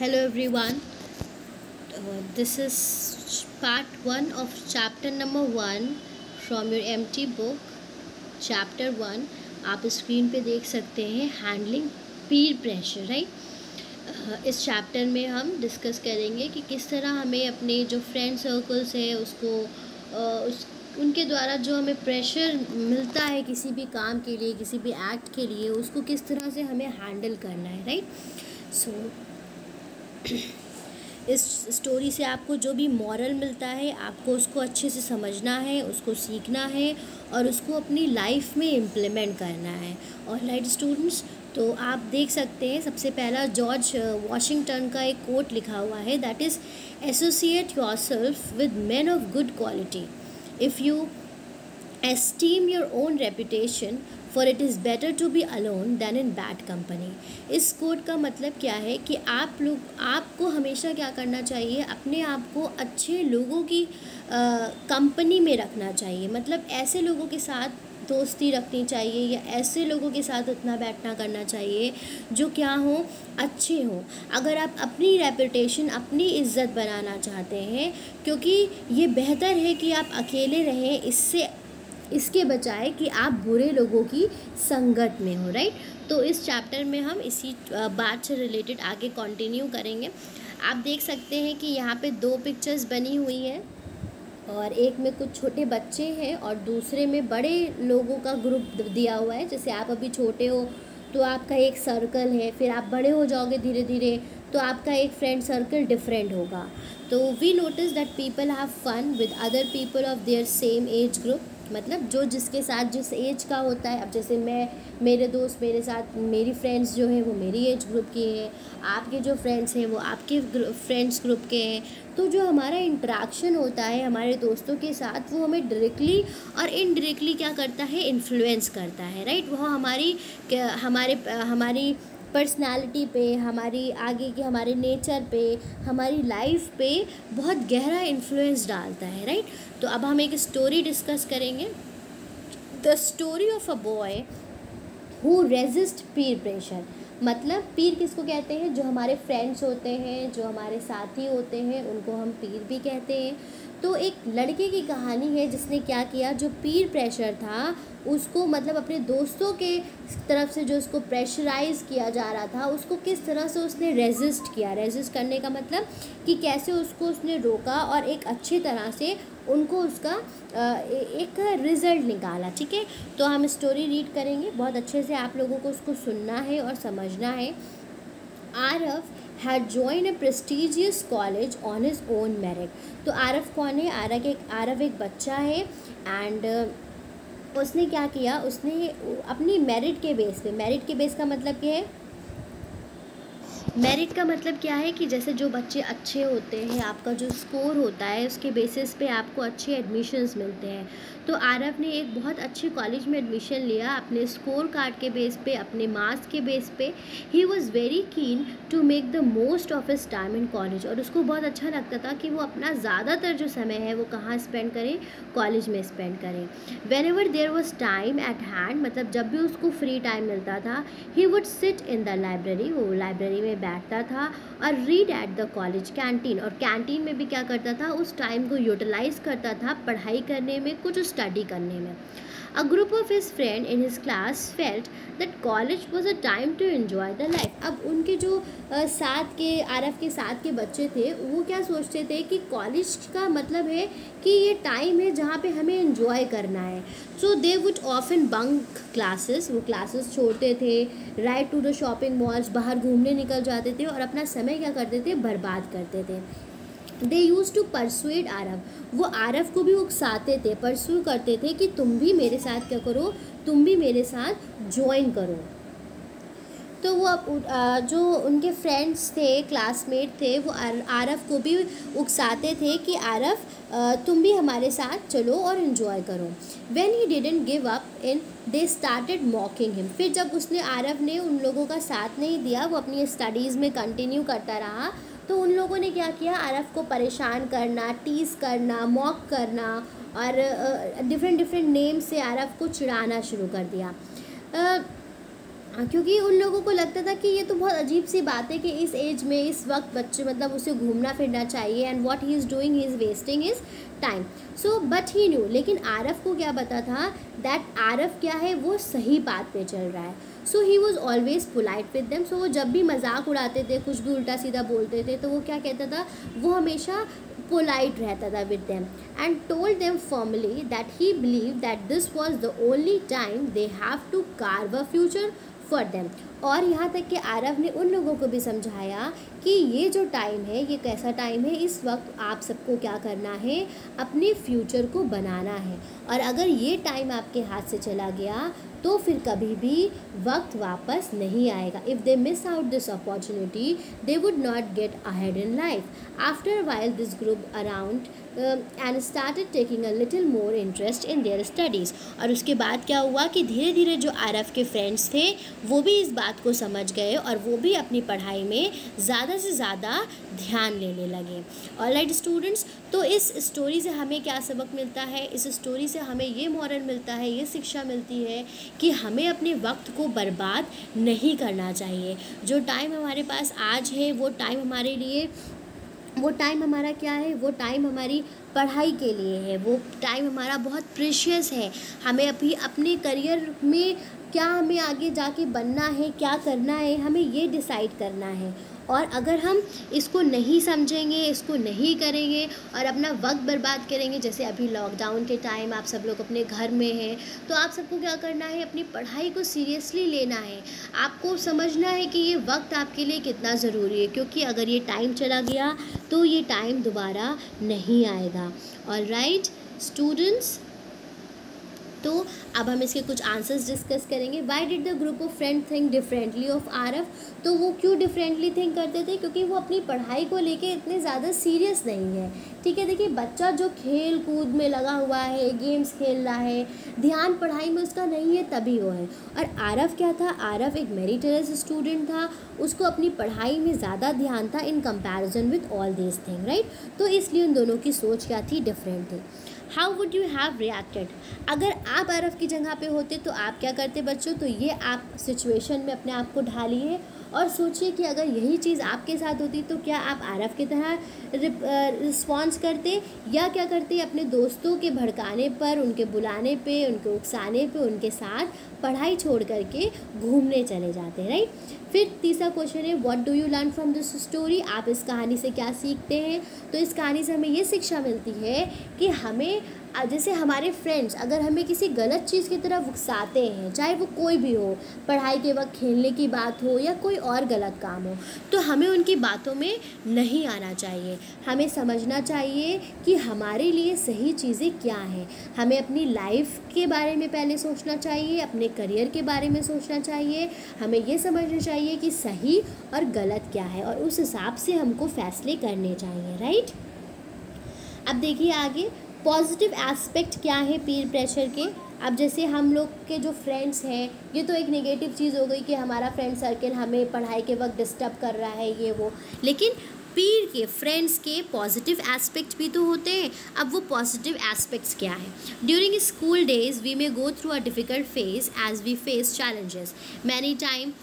Hello everyone. This is part 1 of chapter number 1 from your empty book. Chapter 1 आप screen पे देख सकते हैं, हैंडलिंग पीर प्रेशर, राइट। इस चैप्टर में हम डिस्कस करेंगे कि किस तरह हमें अपने जो फ्रेंड सर्कल्स है उसको उनके द्वारा जो हमें प्रेशर मिलता है किसी भी काम के लिए, किसी भी एक्ट के लिए, उसको किस तरह से हमें हैंडल करना है, राइट। सो इस स्टोरी से आपको जो भी मॉरल मिलता है आपको उसको अच्छे से समझना है, उसको सीखना है और उसको अपनी लाइफ में इम्प्लीमेंट करना है। और राइट स्टूडेंट्स, तो आप देख सकते हैं सबसे पहला जॉर्ज वॉशिंगटन का एक कोट लिखा हुआ है, that is associate yourself with men of good quality if you esteem your own reputation for it is better to be alone than in bad company. इस कोट का मतलब क्या है कि आपको हमेशा क्या करना चाहिए, अपने आप को अच्छे लोगों की कंपनी में रखना चाहिए। मतलब ऐसे लोगों के साथ दोस्ती रखनी चाहिए या ऐसे लोगों के साथ उतना बैठना करना चाहिए जो क्या हो, अच्छे हों। अगर आप अपनी रेपुटेशन, अपनी इज़्ज़त बनाना चाहते हैं, क्योंकि ये बेहतर है कि आप अकेले रहें इसके बजाय कि आप बुरे लोगों की संगत में हो, राइट। तो इस चैप्टर में हम इसी बात से रिलेटेड आगे कंटिन्यू करेंगे। आप देख सकते हैं कि यहाँ पे 2 पिक्चर्स बनी हुई हैं और एक में कुछ छोटे बच्चे हैं और दूसरे में बड़े लोगों का ग्रुप दिया हुआ है। जैसे आप अभी छोटे हो तो आपका एक सर्कल है, फिर आप बड़े हो जाओगे धीरे धीरे तो आपका एक फ्रेंड सर्कल डिफरेंट होगा। तो we notice that people have fun with other people of their same age group. मतलब जो जिसके साथ जिस एज का होता है। अब जैसे मेरे दोस्त मेरे साथ, मेरी फ्रेंड्स जो हैं वो मेरी एज ग्रुप की हैं, आपके जो फ्रेंड्स हैं वो आपके फ्रेंड्स ग्रुप के हैं। तो जो हमारा इंटरेक्शन होता है हमारे दोस्तों के साथ वो हमें डायरेक्टली और इनडायरेक्टली क्या करता है, इन्फ्लुएंस करता है, राइट। वो हमारी पर्सनालिटी पे, हमारी आगे के हमारे नेचर पे, हमारी लाइफ पे बहुत गहरा इन्फ्लुएंस डालता है, राइट। तो अब हम एक स्टोरी डिस्कस करेंगे, the story of a boy who resist peer pressure. मतलब पीर किसको कहते हैं, जो हमारे फ्रेंड्स होते हैं, जो हमारे साथी होते हैं, उनको हम पीर भी कहते हैं। तो एक लड़के की कहानी है जिसने क्या किया, जो पीर प्रेशर था उसको, मतलब अपने दोस्तों के तरफ से जो उसको प्रेशराइज़ किया जा रहा था उसको किस तरह से उसने रेजिस्ट किया। रेजिस्ट करने का मतलब कि कैसे उसको उसने रोका और एक अच्छी तरह से उनको उसका एक रिज़ल्ट निकाला, ठीक है। तो हम स्टोरी रीड करेंगे, बहुत अच्छे से आप लोगों को उसको सुनना है और समझना है। Aarav had joined a prestigious college on his own merit। तो आरव कौन है, आरव एक बच्चा है एंड उसने क्या किया, उसने अपनी मेरिट के बेस का मतलब क्या है, मेरिट का मतलब क्या है कि जैसे जो बच्चे अच्छे होते हैं, आपका जो स्कोर होता है उसके बेसिस पे आपको अच्छे एडमिशन्स मिलते हैं। तो आरव ने एक बहुत अच्छे कॉलेज में एडमिशन लिया अपने स्कोर कार्ड के बेस पे, अपने मार्क्स के बेस पे। He was very keen to make the most of his time in college. और उसको बहुत अच्छा लगता था कि वो अपना ज़्यादातर जो समय है वो कहाँ स्पेंड करें, कॉलेज में स्पेंड करें। Whenever there was time at hand, मतलब जब भी उसको फ्री टाइम मिलता था, he would sit in the library, वो लाइब्रेरी में बैठता था और read at the college canteen. और कैंटीन में भी क्या करता था, उस टाइम को यूटिलाइज करता था पढ़ाई करने में, कुछ स्टडी करने में। A group of his friend in his class felt that college was a time to enjoy the life। अब उनके जो आरव के साथ के बच्चे थे वो क्या सोचते थे कि कॉलेज का मतलब है कि ये टाइम है जहाँ पे हमें एंजॉय करना है। So they would often bunk classes, वो क्लासेस छोड़ते थे, ride to the shopping malls, बाहर घूमने निकल जाते थे और अपना समय क्या करते थे, बर्बाद करते थे। They use to persuade Aarav, वो आरव को भी उकसाते थे, परस्यू करते थे कि तुम भी मेरे साथ क्या करो, तुम भी मेरे साथ ज्वाइन करो। तो वो जो उनके फ्रेंड्स थे, क्लासमेट थे, वो आरव को भी उकसाते थे कि आरव तुम भी हमारे साथ चलो और इन्जॉय करो। When he didn't give up in they started mocking him. फिर जब आरव ने उन लोगों का साथ नहीं दिया, वो अपनी स्टडीज़ में कंटिन्यू करता रहा, तो उन लोगों ने क्या किया, आरव को परेशान करना, टीज़ करना, मॉक करना और डिफरेंट नेम से आरव को चिढ़ाना शुरू कर दिया। क्योंकि उन लोगों को लगता था कि ये तो बहुत अजीब सी बात है कि इस एज में इस वक्त बच्चे मतलब उसे घूमना फिरना चाहिए, and what he is doing, he is wasting his time. So but he knew, लेकिन आरव को क्या पता था दैट आरव क्या है, वो सही बात पे चल रहा है। So he was always polite with them. So वो जब भी मजाक उड़ाते थे, कुछ भी उल्टा सीधा बोलते थे, तो वो क्या कहता था, वो हमेशा पोलाइट रहता था with them, and told them formally that he believe that this was the only time they have to carve a future for them. और यहाँ तक कि आरव ने उन लोगों को भी समझाया कि ये जो टाइम है ये कैसा टाइम है, इस वक्त आप सबको क्या करना है, अपने फ्यूचर को बनाना है, और अगर ये टाइम आपके हाथ से चला गया तो फिर कभी भी वक्त वापस नहीं आएगा। If they miss out this opportunity they would not get ahead in life. After while this group around and started taking a little more interest in their studies. और उसके बाद क्या हुआ कि धीरे धीरे जो आरव के फ्रेंड्स थे वो भी इस बात को समझ गए और वो भी अपनी पढ़ाई में ज़्यादा से ज़्यादा ध्यान लेने लगे। ऑलराइट स्टूडेंट्स, तो इस स्टोरी से हमें क्या सबक मिलता है, इस स्टोरी से हमें ये मॉरल मिलता है, ये शिक्षा मिलती है कि हमें अपने वक्त को बर्बाद नहीं करना चाहिए। जो टाइम हमारे पास आज है वो टाइम हमारे लिए, वो टाइम हमारा क्या है, वो टाइम हमारी पढ़ाई के लिए है, वो टाइम हमारा बहुत प्रेशियस है। हमें अभी अपने करियर में क्या हमें आगे जाके बनना है, क्या करना है, हमें ये डिसाइड करना है। और अगर हम इसको नहीं समझेंगे, इसको नहीं करेंगे और अपना वक्त बर्बाद करेंगे, जैसे अभी लॉकडाउन के टाइम आप सब लोग अपने घर में हैं, तो आप सबको क्या करना है, अपनी पढ़ाई को सीरियसली लेना है। आपको समझना है कि ये वक्त आपके लिए कितना ज़रूरी है, क्योंकि अगर ये टाइम चला गया तो ये टाइम दोबारा नहीं आएगा। ऑलराइट स्टूडेंट्स, तो अब हम इसके कुछ आंसर्स डिस्कस करेंगे। Why did the group of friend think differently of Aarav. तो वो क्यों डिफरेंटली थिंक करते थे, क्योंकि वो अपनी पढ़ाई को लेके इतने ज़्यादा सीरियस नहीं है। ठीक है, देखिए बच्चा जो खेल कूद में लगा हुआ है, गेम्स खेल रहा है, ध्यान पढ़ाई में उसका नहीं है, तभी वो है। और आरव क्या था, आरव एक मेरिटोरियस स्टूडेंट था, उसको अपनी पढ़ाई में ज़्यादा ध्यान था in comparison with all this thing, right. तो इसलिए उन दोनों की सोच क्या थी, डिफरेंट थी। How would you have reacted, अगर आप आरव की जगह पे होते तो आप क्या करते बच्चों। तो ये आप सिचुएशन में अपने आप को ढालिए और सोचिए कि अगर यही चीज़ आपके साथ होती तो क्या आप आरव की तरह रिस्पॉन्स करते, या क्या करते अपने दोस्तों के भड़काने पर, उनके बुलाने पे, उनके उकसाने पे उनके साथ पढ़ाई छोड़ करके घूमने चले जाते, राइट। फिर तीसरा क्वेश्चन है, what do you learn from this story, आप इस कहानी से क्या सीखते हैं। तो इस कहानी से हमें ये शिक्षा मिलती है कि हमें, जैसे हमारे फ्रेंड्स अगर हमें किसी गलत चीज़ की तरफ उकसाते हैं, चाहे वो कोई भी हो, पढ़ाई के वक्त खेलने की बात हो या कोई और गलत काम हो, तो हमें उनकी बातों में नहीं आना चाहिए। हमें समझना चाहिए कि हमारे लिए सही चीज़ें क्या हैं। हमें अपनी लाइफ के बारे में पहले सोचना चाहिए, अपने करियर के बारे में सोचना चाहिए, हमें ये समझना चाहिए कि सही और गलत क्या है, और उस हिसाब से हमको फैसले करने चाहिए, राइट। अब देखिए आगे पॉजिटिव एस्पेक्ट क्या है पीयर प्रेशर के। अब जैसे हम लोग के जो फ्रेंड्स हैं, ये तो एक नेगेटिव चीज़ हो गई कि हमारा फ्रेंड सर्कल हमें पढ़ाई के वक्त डिस्टर्ब कर रहा है, ये वो, लेकिन पीर के, फ्रेंड्स के पॉजिटिव एस्पेक्ट भी तो होते हैं। अब वो पॉजिटिव एस्पेक्ट्स क्या है। During school days we may go through a difficult phase as we face challenges many time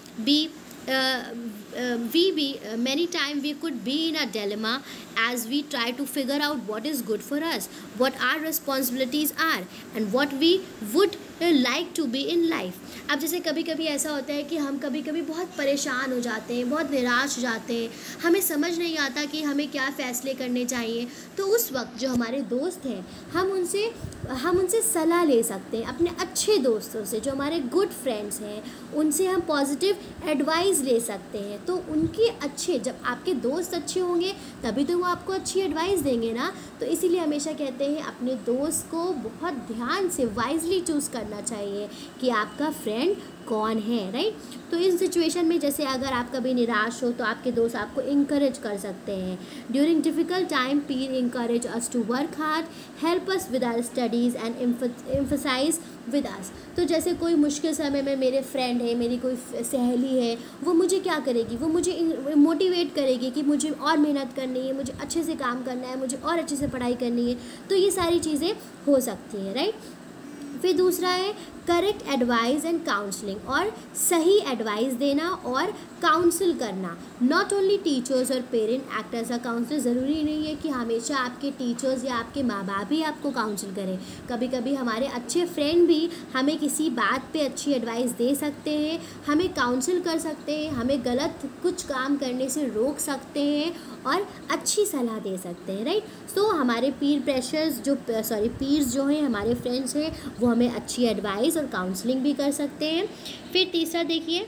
many times we could be in a dilemma as we try to figure out what is good for us, what our responsibilities are and what we would like to be in life। अब जैसे कभी कभी ऐसा होता है कि हम कभी कभी बहुत परेशान हो जाते हैं, बहुत निराश हो जाते हैं, हमें समझ नहीं आता कि हमें क्या फ़ैसले करने चाहिए। तो उस वक्त जो हमारे दोस्त हैं, हम उनसे सलाह ले सकते हैं, अपने अच्छे दोस्तों से, जो हमारे गुड फ्रेंड्स हैं, उनसे हम पॉजिटिव एडवाइस ले सकते हैं। तो उनके अच्छे, जब आपके दोस्त अच्छे होंगे तभी तो वो आपको अच्छी एडवाइस देंगे ना। तो इसीलिए हमेशा कहते हैं अपने दोस्त को बहुत ध्यान से वाइजली चूज़ करना चाहिए कि आपका फ्रेंड कौन है, राइट। तो इस सिचुएशन में जैसे अगर आप कभी निराश हो तो आपके दोस्त आपको इंकरेज कर सकते हैं। During difficult time peer encourage us to work hard, help us with our studies and emphasize with us. तो जैसे कोई मुश्किल समय में मेरे फ्रेंड है, मेरी कोई सहेली है, वो मुझे क्या करेगी, वो मुझे मोटिवेट करेगी कि मुझे और मेहनत करनी है, मुझे अच्छे से काम करना है, मुझे और अच्छे से पढ़ाई करनी है। तो ये सारी चीज़ें हो सकती हैं, राइट। फिर दूसरा है करेक्ट एडवाइस एंड काउंसलिंग, और सही एडवाइस देना और काउंसिल करना। नॉट ओनली टीचर्स और parent act as a counselor, ज़रूरी नहीं है कि हमेशा आपके टीचर्स या आपके माँ बाप ही आपको काउंसिल करें। कभी कभी हमारे अच्छे फ्रेंड भी हमें किसी बात पे अच्छी एडवाइस दे सकते हैं, हमें काउंसिल कर सकते हैं, हमें गलत कुछ काम करने से रोक सकते हैं और अच्छी सलाह दे सकते हैं, राइट। सो हमारे पीर्स जो हैं, हमारे फ्रेंड्स हैं, वो हमें अच्छी एडवाइस और काउंसलिंग भी कर सकते हैं। फिर तीसरा देखिए,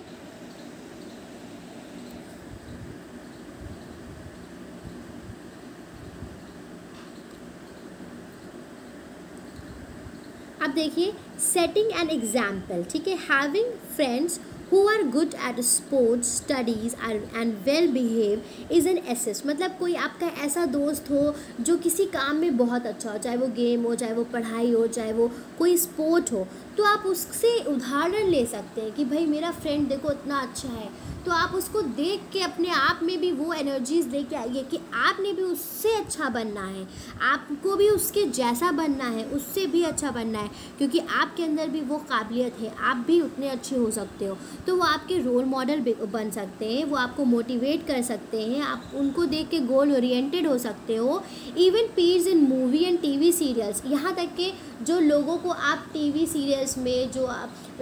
अब देखिए सेटिंग एन एग्जाम्पल, ठीक है। Having friends who are good at sports studies and well behave is an एसेस, मतलब कोई आपका ऐसा दोस्त हो जो किसी काम में बहुत अच्छा हो, चाहे वो गेम हो, चाहे वो पढ़ाई हो, चाहे वो कोई स्पोर्ट हो, तो आप उससे उदाहरण ले सकते हैं कि भाई मेरा फ्रेंड देखो इतना अच्छा है। तो आप उसको देख के अपने आप में भी वो एनर्जीज़ लेके आइए कि आपने भी उससे अच्छा बनना है, आपको भी उसके जैसा बनना है, उससे भी अच्छा बनना है, क्योंकि आपके अंदर भी वो काबिलियत है, आप भी उतने अच्छे हो सकते हो। तो वो आपके रोल मॉडल बन सकते हैं, वो आपको मोटिवेट कर सकते हैं, आप उनको देख के गोल ओरिएंटेड हो सकते हो। Even peers in movie and TV serials, यहाँ तक कि जो लोगों को आप टीवी सीरियल्स में जो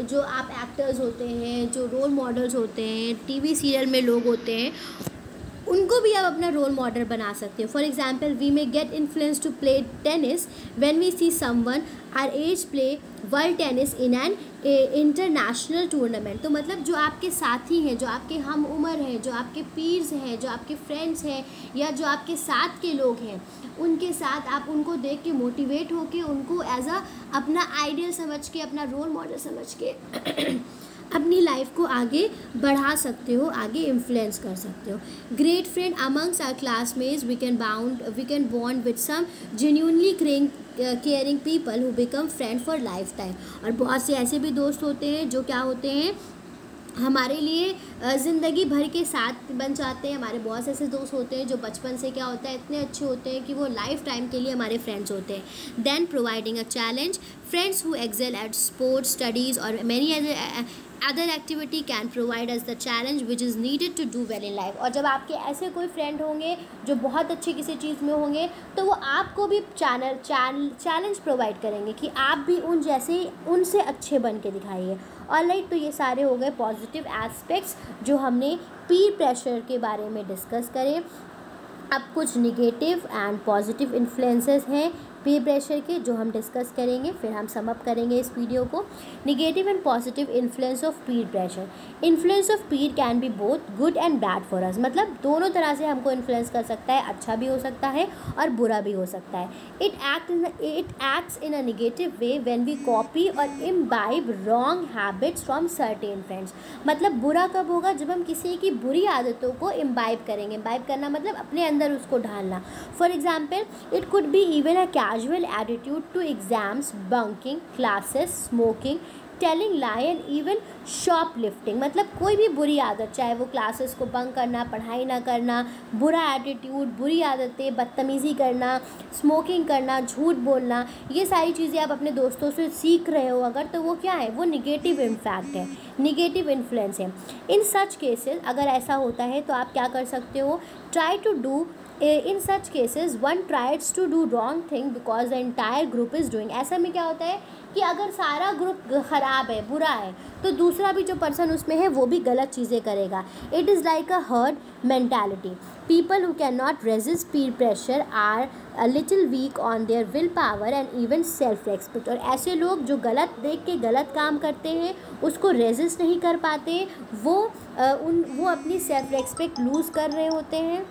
आप एक्टर्स होते हैं, जो रोल मॉडल्स होते हैं, टीवी सीरियल में लोग होते हैं, उनको भी आप अपना रोल मॉडल बना सकते हो। For example, we may get influence to play tennis when we see someone are as play world tennis in an international tournament. तो मतलब जो आपके साथी हैं, जो आपके हम उम्र हैं, जो आपके पीर्स हैं, जो आपके फ्रेंड्स हैं, या जो आपके साथ के लोग हैं, उनके साथ आप उनको देख के मोटिवेट होके उनको एज अ अपना आइडियल समझ के, अपना रोल मॉडल समझ के अपनी लाइफ को आगे बढ़ा सकते हो, आगे इन्फ्लुएंस कर सकते हो। Great friend amongst our classmates, we can bond with some genuinely caring people who become friend for life time. और बहुत से ऐसे भी दोस्त होते हैं जो क्या होते हैं, हमारे लिए ज़िंदगी भर के साथ बन जाते हैं। हमारे बहुत से ऐसे दोस्त होते हैं जो बचपन से क्या होता है इतने अच्छे होते हैं कि वो लाइफ टाइम के लिए हमारे फ्रेंड्स होते हैं। Then providing a challenge, friends who excel at sports studies और many other activity can provide us the challenge which is needed to do well in life. और जब आपके ऐसे कोई फ्रेंड होंगे जो बहुत अच्छे किसी चीज़ में होंगे, तो वो आपको भी चैलेंज प्रोवाइड करेंगे कि आप भी उन जैसे उनसे अच्छे बन के दिखाइए। ऑलराइट, तो ये सारे हो गए पॉजिटिव एस्पेक्ट्स जो हमने पीर प्रेशर के बारे में डिस्कस करे। अब कुछ निगेटिव एंड पॉजिटिव इन्फ्लुएंसेस हैं पीर प्रेशर के जो हम डिस्कस करेंगे, फिर हम सम अप करेंगे इस वीडियो को। Negative and positive influence of peer pressure. Influence of peer can be both good and bad for us, मतलब दोनों तरह से हमको इन्फ्लुएंस कर सकता है, अच्छा भी हो सकता है और बुरा भी हो सकता है। It acts in a negative way when we copy और imbibe wrong habits from certain friends. मतलब बुरा कब होगा, जब हम किसी की बुरी आदतों को इम्बाइब करेंगे। इम्बाइब करना मतलब अपने अंदर उसको ढालना। For example, it could be even a casual attitude to exams, bunking classes, smoking, telling lie and even shoplifting. मतलब कोई भी बुरी आदत, चाहे वो क्लासेस को बंक करना, पढ़ाई ना करना, बुरा एटीट्यूड, बुरी आदतें, बदतमीज़ी करना, स्मोकिंग करना, झूठ बोलना, ये सारी चीज़ें आप अपने दोस्तों से सीख रहे हो अगर, तो वो क्या है, वो निगेटिव इम्पैक्ट है, निगेटिव इन्फ्लुएंस है। इन सच केसेस अगर ऐसा होता है तो आप क्या कर सकते हो, try to do in such cases one tries to do wrong thing because the entire group is doing। ऐसा में क्या होता है कि अगर सारा ग्रुप ख़राब है, बुरा है, तो दूसरा भी जो पर्सन उसमें है वो भी गलत चीज़ें करेगा। It is like a herd mentality. People who can not resist peer pressure are a little weak on their will power and even self respect. और ऐसे लोग जो गलत देख के गलत काम करते हैं, उसको रेजिस्ट नहीं कर पाते, वो अपनी सेल्फ रेस्पेक्ट लूज़ कर रहे होते हैं।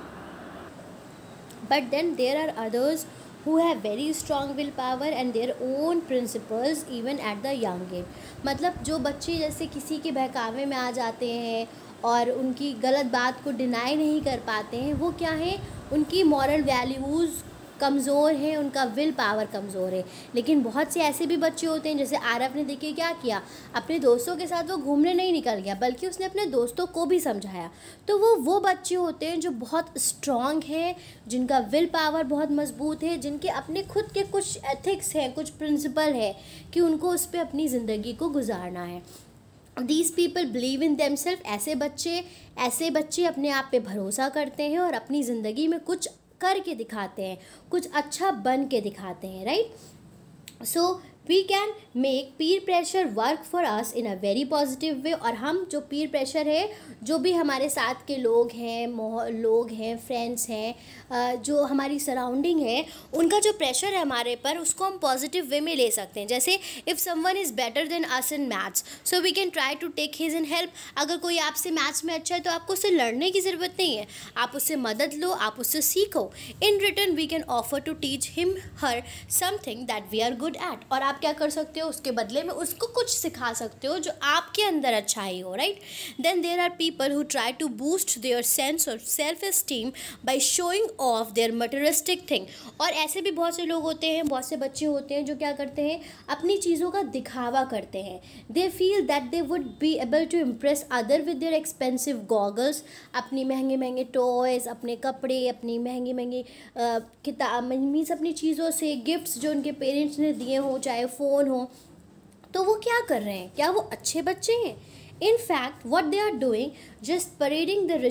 But then there are others who have very strong willpower and their own principles even at the young age। मतलब जो बच्चे जैसे किसी के बहकावे में आ जाते हैं और उनकी गलत बात को डिनाई नहीं कर पाते हैं, वो क्या है, उनकी मॉरल वैल्यूज़ कमज़ोर हैं, उनका विल पावर कमज़ोर है। लेकिन बहुत से ऐसे भी बच्चे होते हैं, जैसे आरव ने देखिए क्या किया, अपने दोस्तों के साथ वो घूमने नहीं निकल गया बल्कि उसने अपने दोस्तों को भी समझाया। तो वो बच्चे होते हैं जो बहुत स्ट्रॉन्ग हैं, जिनका विल पावर बहुत मजबूत है, जिनके अपने खुद के कुछ एथिक्स हैं, कुछ प्रिंसिपल है कि उनको उस पर अपनी ज़िंदगी को गुजारना है। These people believe in themselves। ऐसे बच्चे अपने आप पे भरोसा करते हैं और अपनी ज़िंदगी में कुछ करके दिखाते हैं, कुछ अच्छा बन के दिखाते हैं, right. So we can make peer pressure work for us in a very positive way. और हम जो पीर प्रेशर है, जो भी हमारे साथ के लोग हैं, फ्रेंड्स हैं, जो हमारी सराउंडिंग है, उनका जो प्रेशर है हमारे पर, उसको हम पॉजिटिव वे में ले सकते हैं। जैसे if someone is better than us in maths, so we can try to take his in help. अगर कोई आपसे मैथ्स में अच्छा है तो आपको उससे लड़ने की ज़रूरत नहीं है, आप उससे मदद लो, आप उससे सीखो। In return we can offer to teach him her something that we are good at. और आप क्या कर सकते हो, उसके बदले में उसको कुछ सिखा सकते हो जो आपके अंदर अच्छाई हो, right. Then there are people who try to boost their sense of self esteem by showing off their materialistic thing. और ऐसे भी बहुत से लोग होते हैं, बहुत से बच्चे होते हैं जो क्या करते हैं, अपनी चीज़ों का दिखावा करते हैं। They feel that they would be able to impress other with their expensive goggles. अपनी महंगे महंगे टॉयज़, अपने कपड़े, अपनी महंगी महंगी किताब, मीन्स अपनी चीज़ों से, गिफ्ट्स जो उनके पेरेंट्स ने दिए हों, चाहे फ़ोन हो, तो वो क्या कर रहे हैं, क्या वो अच्छे बच्चे हैं? In fact what they are doing, just parading the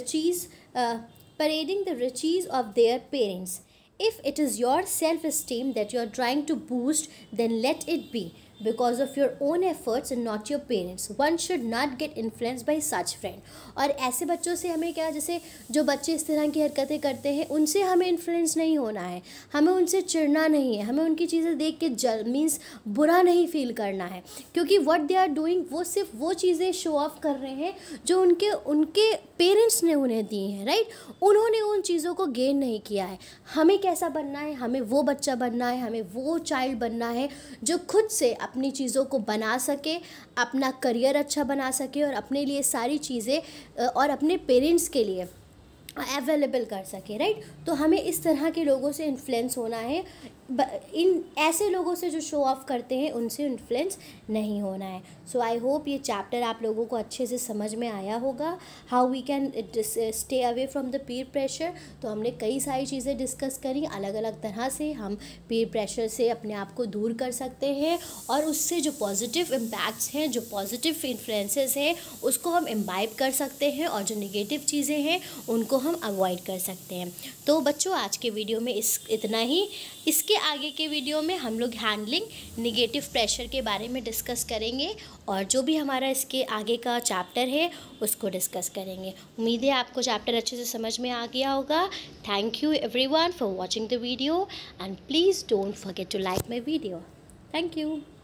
riches of their parents. If it is your self-esteem that you are trying to boost, then let it be because of your own efforts and not your parents. One should not get influenced by such friend. और ऐसे बच्चों से हमें क्या, जैसे जो बच्चे इस तरह की हरकतें करते हैं, उनसे हमें इन्फ्लुएंस नहीं होना है, हमें उनसे चिढ़ना नहीं है, हमें उनकी चीज़ें देख के मीन्स बुरा नहीं फील करना है, क्योंकि व्हाट दे आर डूइंग, वो सिर्फ वो चीज़ें शो ऑफ कर रहे हैं जो उनके पेरेंट्स ने उन्हें दी हैं, राइट। उन्होंने उन चीज़ों को गेन नहीं किया है। हमें कैसा बनना है, हमें वो बच्चा बनना है, हमें वो चाइल्ड बनना है जो खुद से अपनी चीज़ों को बना सके, अपना करियर अच्छा बना सके और अपने लिए सारी चीज़ें और अपने पेरेंट्स के लिए अवेलेबल कर सके, राइट। तो हमें इस तरह के लोगों से इन्फ्लुएंस होना है, इन ऐसे लोगों से जो शो ऑफ करते हैं उनसे इन्फ्लुएंस नहीं होना है। सो आई होप ये चैप्टर आप लोगों को अच्छे से समझ में आया होगा, how we can stay away from the peer pressure. तो हमने कई सारी चीज़ें डिस्कस करी, अलग अलग तरह से हम पीर प्रेशर से अपने आप को दूर कर सकते हैं और उससे जो पॉजिटिव इम्पैक्ट्स हैं, जो पॉजिटिव इन्फ्लुएंसेस हैं, उसको हम इम्बाइब कर सकते हैं और जो नेगेटिव चीज़ें हैं उनको हम अवॉइड कर सकते हैं। तो बच्चों, आज के वीडियो में इतना ही। इसके आगे के वीडियो में हम लोग हैंडलिंग नेगेटिव प्रेशर के बारे में डिस्कस करेंगे और जो भी हमारा इसके आगे का चैप्टर है उसको डिस्कस करेंगे। उम्मीद है आपको चैप्टर अच्छे से समझ में आ गया होगा। Thank you everyone for watching the video and please don't forget to like my video. Thank you.